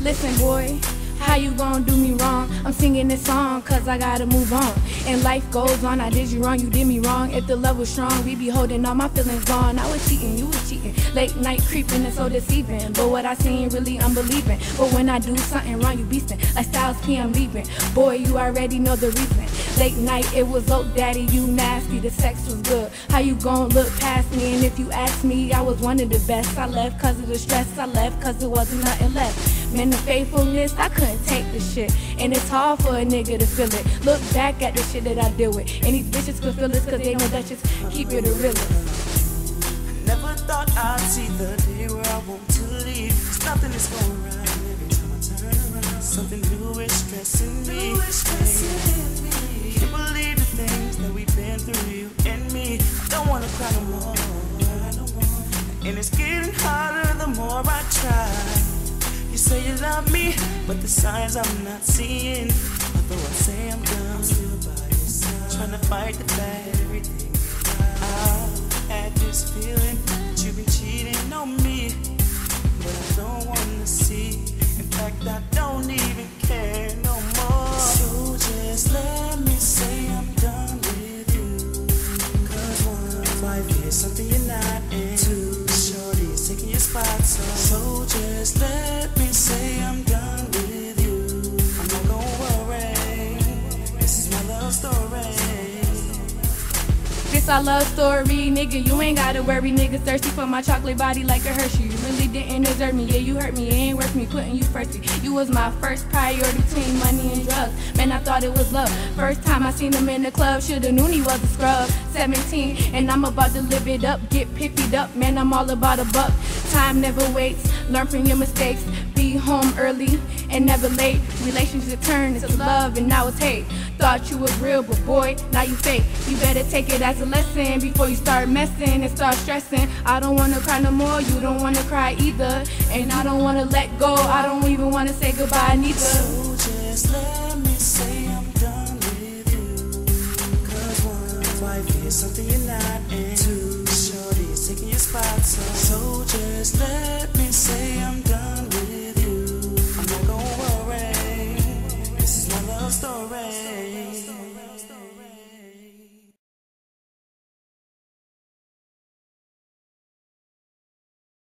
Listen, boy, how you gon' do me wrong? I'm singing this song cause I gotta move on. And life goes on, I did you wrong, you did me wrong. If the love was strong, we be holding all my feelings gone. I was cheating, you was cheating, late night creeping and so deceiving. But what I seen really unbelieving. But when I do something wrong, you beastin', like Styles P, I'm leaving. Boy, you already know the reason. Late night, it was, oh daddy, you nasty, the sex was good. How you gon' look past me? And if you ask me, I was one of the best. I left cause of the stress, I left cause there wasn't nothing left. Man, the faithfulness, I couldn't take the shit. And it's hard for a nigga to feel it. Look back at the shit that I deal with. And these bitches could feel this cause they know that just keep it the realest. I never thought I'd see the day where I want to leave. Cause nothing is going right every time I turn around. Something new is stressing me. Can't believe the things that we've been through, you and me. I don't wanna cry no more. And it's getting harder the more I try. You say you love me, but the signs I'm not seeing. Although I say I'm done, still by your side, trying to fight the fact everything is right. I had this feeling that you've been cheating on me, but I don't wanna see. In fact, I don't even care no more. So just let me say I'm done with you. Cause one, life is something you're not into. Shorty is taking your spot, so just let me say I'm done with you. I'm not gonna worry. This is my love story. This our love story, nigga, you ain't gotta worry. Niggas thirsty for my chocolate body like a Hershey. You really didn't deserve me, yeah, you hurt me. It ain't worth me putting you first. You was my first priority between money and drugs. Man, I thought it was love. First time I seen him in the club, shoulda known he was a scrub. 17, and I'm about to live it up. Get pippied up, man, I'm all about a buck. Time never waits, learn from your mistakes. Be home early and never late. Relationship turned into love and now it's hate. Thought you was real, but boy, now you fake. You better take it as a lesson before you start messing and start stressing. I don't wanna cry no more, you don't wanna cry either. And I don't wanna let go, I don't even wanna say goodbye neither. So just let me say I'm done with you. Cause one, life is something you're not into. Shorty is taking your spot, so just let me say I'm done.